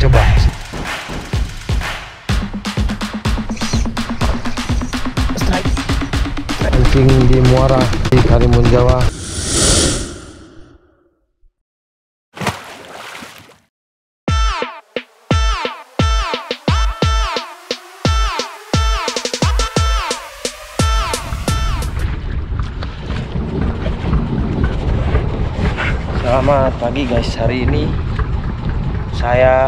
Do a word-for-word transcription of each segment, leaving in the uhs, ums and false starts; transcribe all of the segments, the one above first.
coba. Strike. Ranking di Muara di Karimun Jawa. Selamat pagi guys, hari ini saya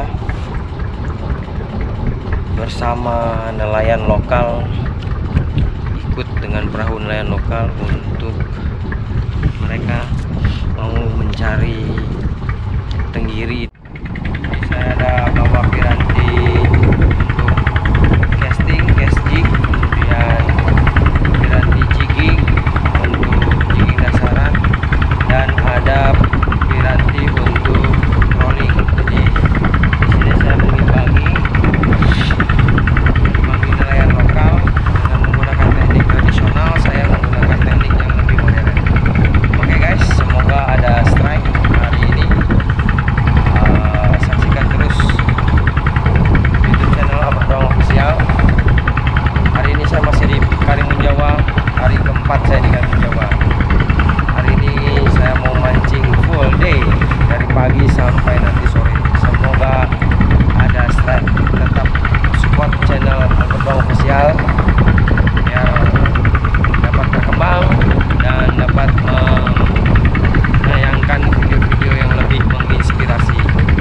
bersama nelayan lokal, ikut dengan perahu nelayan lokal untuk mereka mau mencari tenggiri. Saya ada bawa piranti untuk casting, cast jig, kemudian piranti jigging untuk jigging dasaran, dan ada piranti untuk trolling. Jadi di sini saya mengimbangi mengimbangi nelayan lokal dengan menggunakan teknik tradisional, saya menggunakan teknik yang lebih modern. Oke guys, semoga ada strike hari ini. Uh, saksikan terus YouTube channel Abah Bang Official. Hari ini saya masih di Karimun Jawa, hari keempat saya di Karimun Jawa. Hari ini saya mau mancing full day dari pagi sampai nanti sore. Semoga ada strike. Tetap support channel Abah Bang Official biar dapat berkembang dan dapat menayangkan video-video yang lebih menginspirasi.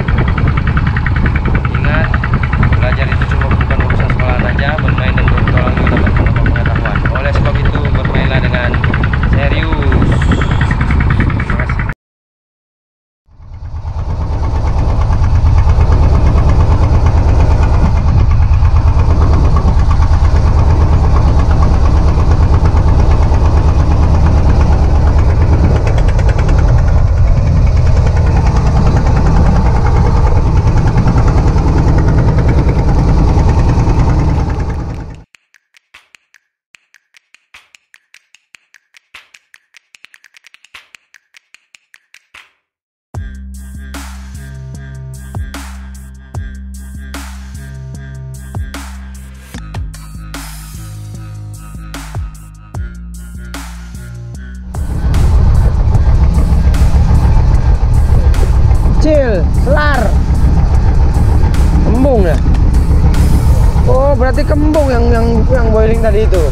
Ingat, belajar itu cuma bukan urusan sekolahan aja, bermain dan bertualang juga dapat menambah pengetahuan. Oleh sebab itu, bermainlah dengan serius. Terima kasih. Kecil, selar, kembung ya. Oh, berarti kembung yang yang yang boiling tadi itu.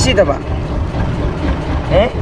polisi tak Pak? Eh?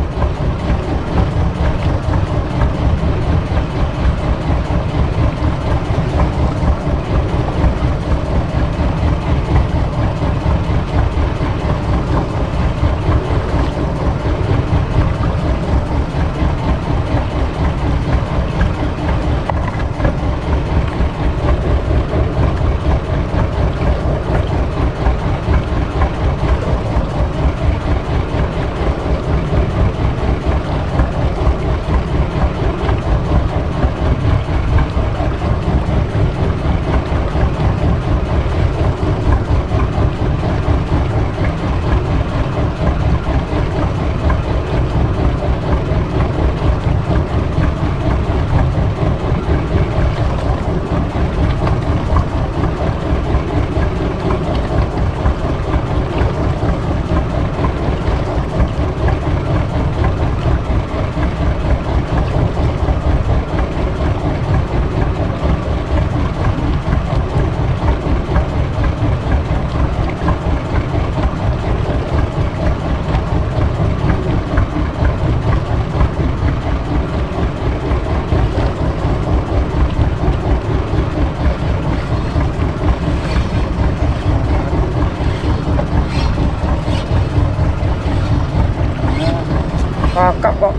Kakak kok.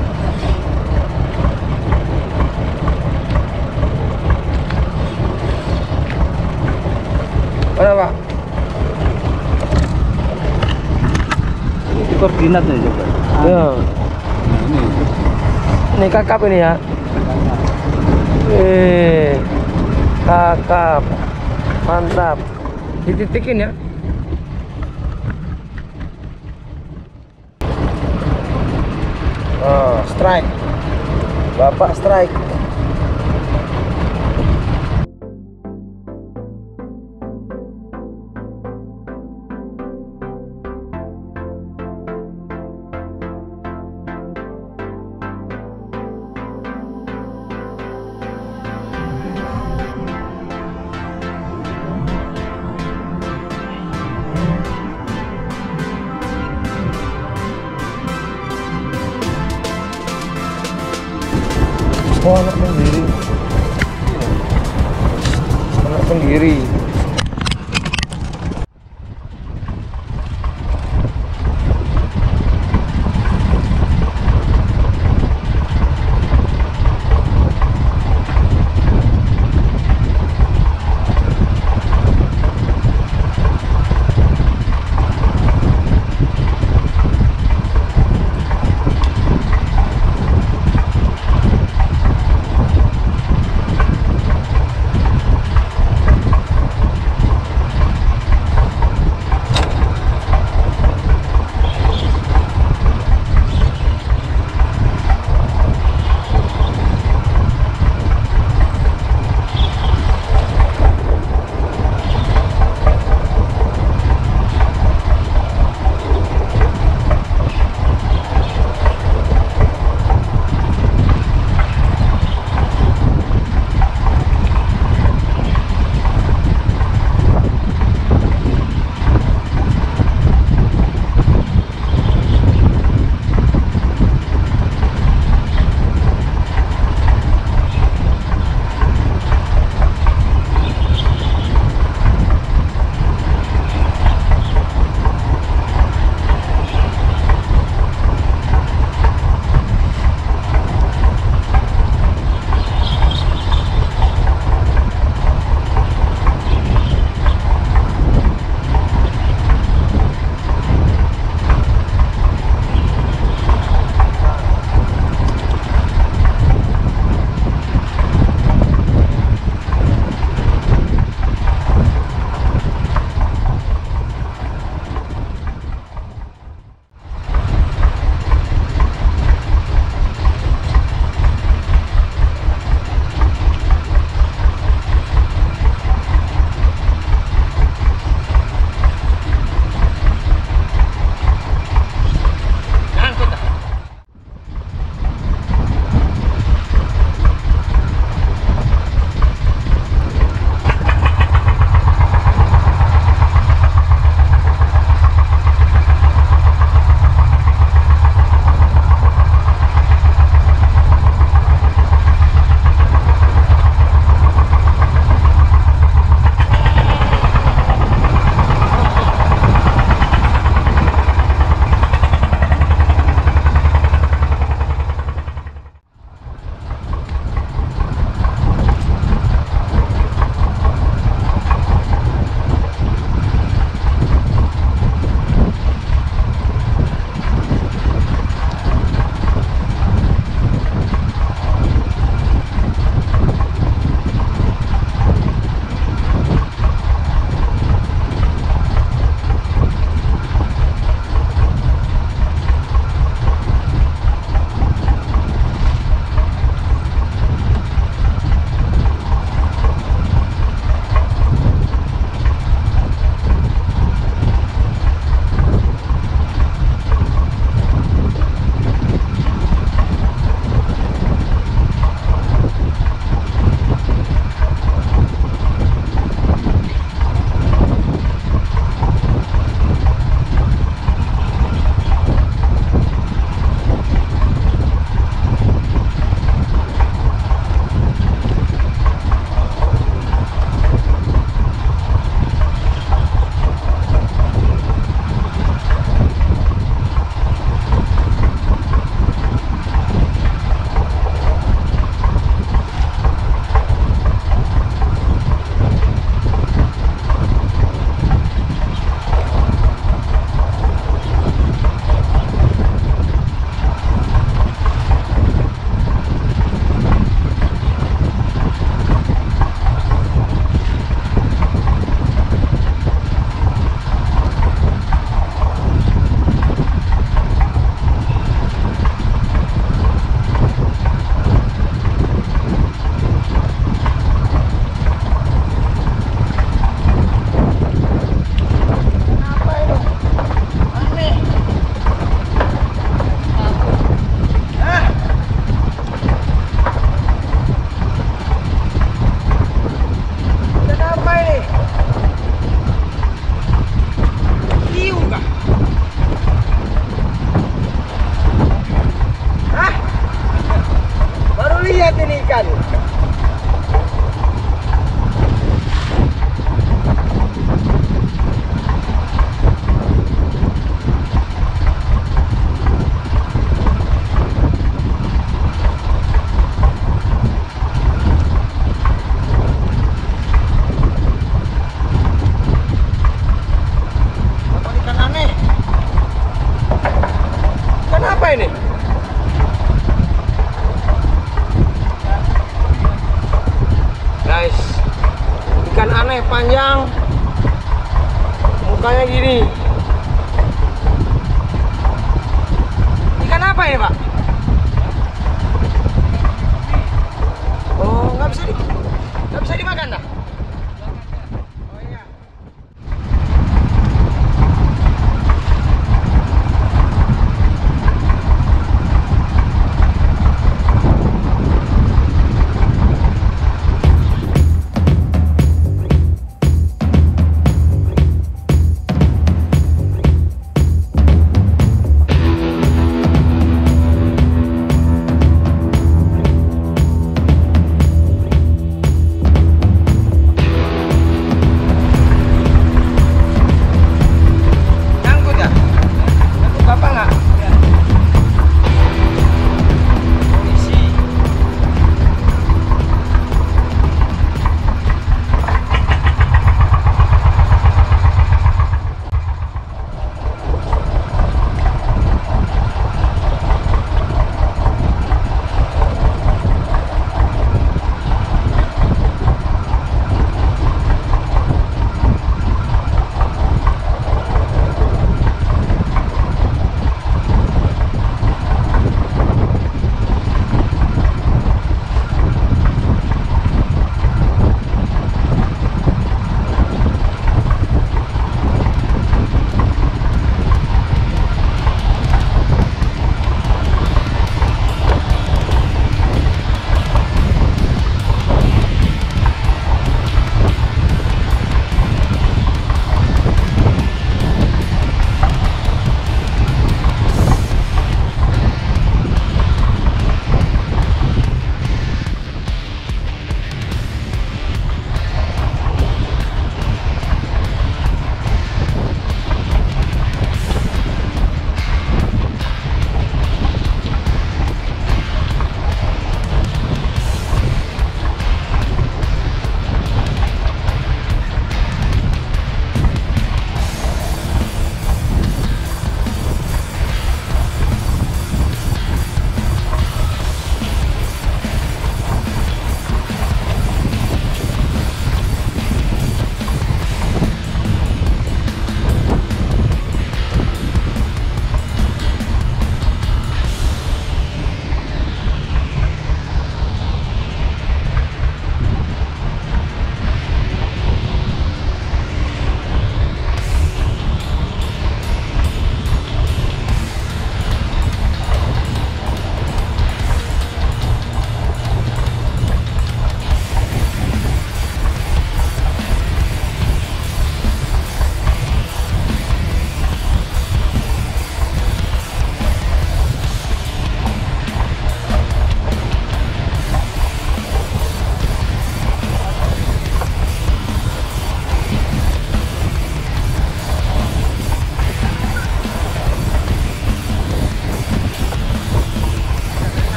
Mana Pak? Ini koordinatnya coba. Ya. Ini. Ini kakap ini ya. Eh, kakap. Mantap. Dititikin ya. Oh, strike. Bapak strike. Oh, anak sendiri. Anak sendiri. ikan. Ini guys, ikan aneh panjang, mukanya gini. Ikan apa ini, Pak? Oh, nggak bisa di, nggak bisa dimakan dah. Oh iya.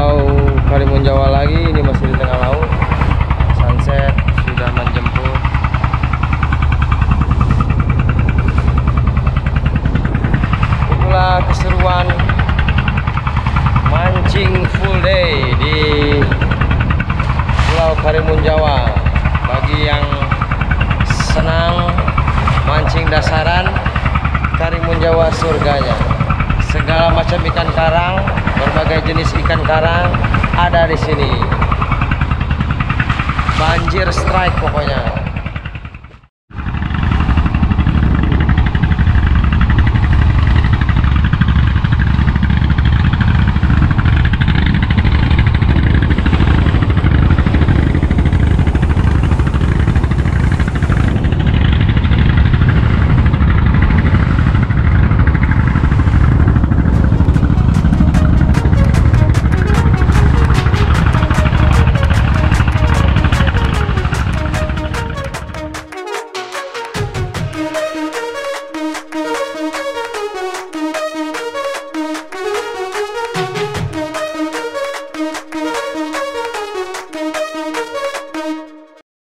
Pulau Karimun Jawa lagi, ini masih di tengah laut. Sunset sudah menjemput. Itulah keseruan mancing full day di Pulau Karimun Jawa. Bagi yang senang mancing dasaran, Karimun Jawa surganya. Segala macam ikan karang, berbagai jenis ikan karang ada di sini. Banjir strike pokoknya.